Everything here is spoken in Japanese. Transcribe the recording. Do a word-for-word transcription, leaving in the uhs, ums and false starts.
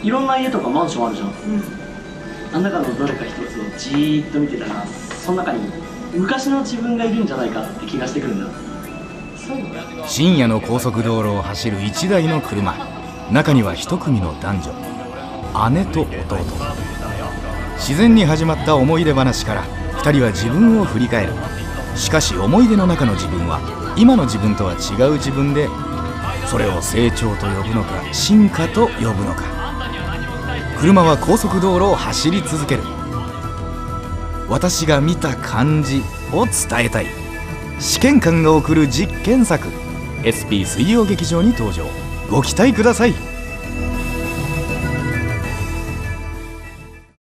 いろんな家とかマンションあるじゃん、うん、あん中のどれか一つをじーっと見てたら、その中に昔の自分がいるんじゃないかって気がしてくるんだ。 深夜の高速道路を走る一台の車。中には一組の男女、姉と弟。自然に始まった思い出話からふたりは自分を振り返る。しかし思い出の中の自分は今の自分とは違う自分で、それを成長と呼ぶのか進化と呼ぶのか。車は高速道路を走り続ける。私が見た感じを伝えたい。試験官が送る実験作。 エスピー 水曜劇場に登場。ご期待ください。